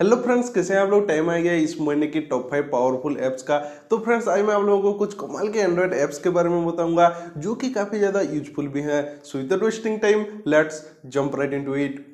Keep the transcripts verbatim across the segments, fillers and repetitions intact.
Hello friends, कैसे हैं आप लोग। टाइम आ गया इस महीने की टॉप फाइव पावरफुल ऐप्स का। तो फ्रेंड्स आज मैं आप लोगों को कुछ कमाल के एंड्रॉइड ऐप्स के बारे में बताऊंगा जो कि काफी ज्यादा यूजफुल भी हैं। So without wasting time let's jump right into it.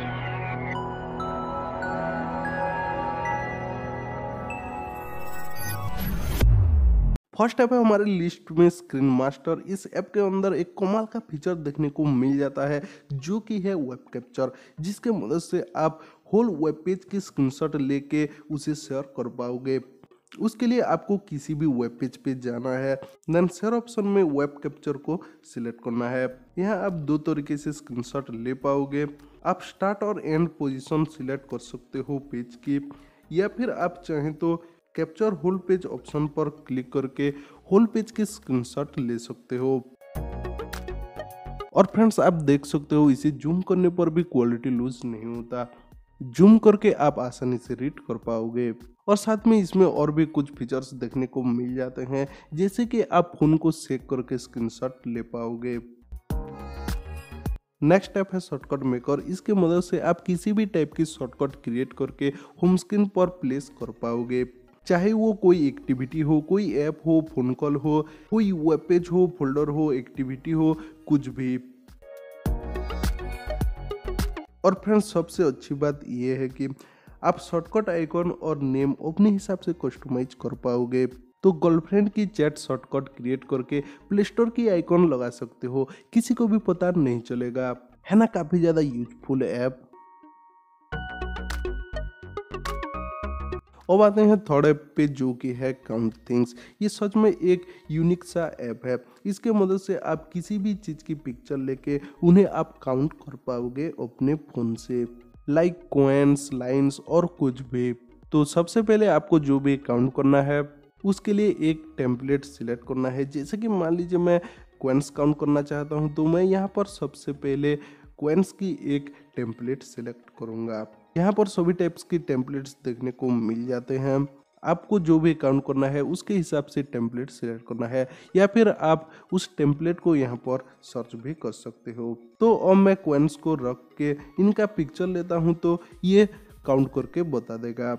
First app है हमारे लिस्ट में स्क्रीन मास्टर। इस ऐप के अंदर एक कमाल का फीचर देखने को मिल जाता है जो कि है वेब कैप्चर, जिसके मदद से आप होल वेब पेज की स्क्रीनशॉट लेके उसे शेयर कर पाओगे। उसके लिए आपको किसी भी वेब पेज पे जाना है, देन शेयर ऑप्शन में वेब कैप्चर को सिलेक्ट करना है। यहाँ आप दो तरीके से स्क्रीनशॉट ले पाओगे। आप स्टार्ट और एंड पोजीशन सिलेक्ट कर सकते हो पेज की, या फिर आप चाहें तो कैप्चर होल पेज ऑप्शन पर क्लिक करके होल पेज की स्क्रीनशॉट ले सकते हो। और फ्रेंड्स आप देख सकते हो इसे जूम करने पर भी क्वालिटी लूज नहीं होता। जूम करके आप आसानी से रीड कर पाओगे। और साथ में इसमें और भी कुछ फीचर्स देखने को मिल जाते हैं, जैसे कि आप फोन को सेक करके स्क्रीनशॉट ले पाओगे। नेक्स्ट ऐप है शॉर्टकट मेकर। इसके मदद से आप किसी भी टाइप की शॉर्टकट क्रिएट करके होम स्क्रीन पर प्लेस कर पाओगे, चाहे वो कोई एक्टिविटी हो, कोई ऐप हो, फोन कॉल हो, कोई वेब पेज हो, फोल्डर हो, एक्टिविटी हो, कुछ भी। और फ्रेंड्स सबसे अच्छी बात यह है कि आप शॉर्टकट आइकन और नेम अपने हिसाब से कस्टमाइज कर पाओगे। तो गर्लफ्रेंड की चैट शॉर्टकट क्रिएट करके प्ले स्टोर की आइकन लगा सकते हो, किसी को भी पता नहीं चलेगा। है ना काफी ज्यादा यूजफुल ऐप। अब आते हैं थर्ड ऐप पे जो कि है काउंट थिंग्स। ये सच में एक यूनिक सा ऐप है। इसके मदद से आप किसी भी चीज़ की पिक्चर लेके उन्हें आप काउंट कर पाओगे अपने फ़ोन से, लाइक कॉइन्स, लाइन्स और कुछ भी। तो सबसे पहले आपको जो भी काउंट करना है उसके लिए एक टेम्पलेट सिलेक्ट करना है। जैसे कि मान लीजिए मैं कॉइन्स काउंट करना चाहता हूँ, तो मैं यहाँ पर सबसे पहले कॉइन्स की एक टेम्पलेट सिलेक्ट करूँगा। यहाँ पर सभी टाइप्स की टेम्पलेट्स देखने को मिल जाते हैं। आपको जो भी काउंट करना है उसके हिसाब से टेम्पलेट सिलेक्ट करना है, या फिर आप उस टेम्पलेट को यहाँ पर सर्च भी कर सकते हो। तो अब मैं कॉइन्स को रख के इनका पिक्चर लेता हूँ तो ये काउंट करके बता देगा।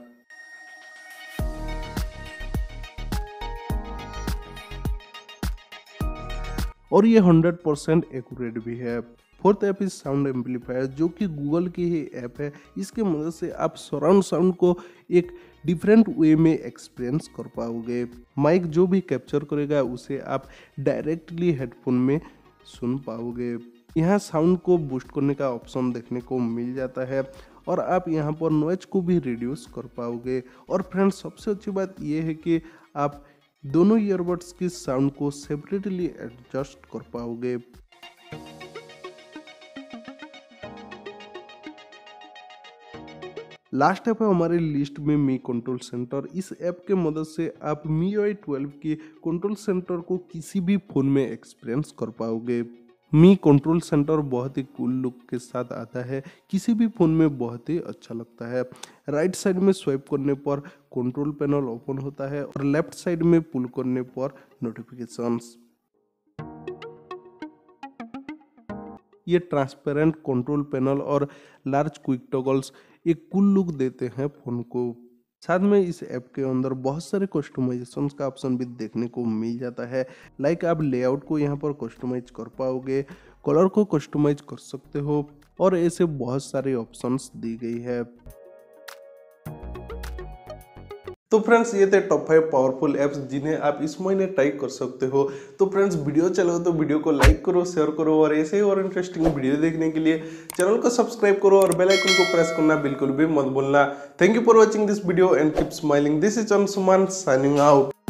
और ये हंड्रेड परसेंट एक्यूरेट भी है। Fourth app is sound amplifier, जो कि गूगल की ही ऐप है। इसके मदद से आप सराउंड साउंड को एक डिफरेंट वे में एक्सपीरियंस कर पाओगे। माइक जो भी कैप्चर करेगा उसे आप डायरेक्टली हेडफोन में सुन पाओगे। यहाँ साउंड को बूस्ट करने का ऑप्शन देखने को मिल जाता है, और आप यहाँ पर नॉइज को भी रिड्यूस कर पाओगे। और फ्रेंड्स सबसे अच्छी बात यह है कि आप दोनों ईयरबड्स की साउंड को सेपरेटली एडजस्ट कर पाओगे। लास्ट ऐप है हमारे लिस्ट में मी कंट्रोल सेंटर। इस ऐप के मदद से आप मी यू आई ट्वेल्व के कंट्रोल सेंटर को किसी भी फोन में एक्सपीरियंस कर पाओगे। मी कंट्रोल सेंटर बहुत ही कूल लुक के साथ आता है, किसी भी फोन में बहुत ही अच्छा लगता है। राइट साइड में स्वाइप करने पर कंट्रोल पैनल ओपन होता है, और लेफ्ट साइड में पुल करने पर नोटिफिकेशंस। ये ट्रांसपेरेंट कंट्रोल पैनल और लार्ज क्विक टॉगल्स एक कूल लुक देते हैं फोन को। साथ में इस ऐप के अंदर बहुत सारे कस्टमाइजेशन का ऑप्शन भी देखने को मिल जाता है। लाइक आप लेआउट को यहाँ पर कस्टमाइज कर पाओगे, कलर को कस्टमाइज कर सकते हो, और ऐसे बहुत सारे ऑप्शंस दी गई है। तो फ्रेंड्स ये थे टॉप फाइव पावरफुल ऐप्स जिन्हें आप इस महीने ट्राई कर सकते हो। तो फ्रेंड्स वीडियो चलो तो वीडियो को लाइक करो, शेयर करो, और ऐसे ही और इंटरेस्टिंग वीडियो देखने के लिए चैनल को सब्सक्राइब करो और बेल आइकन को प्रेस करना बिल्कुल भी मत भूलना। Thank you for watching this video and keep smiling. This is Anshuman signing out.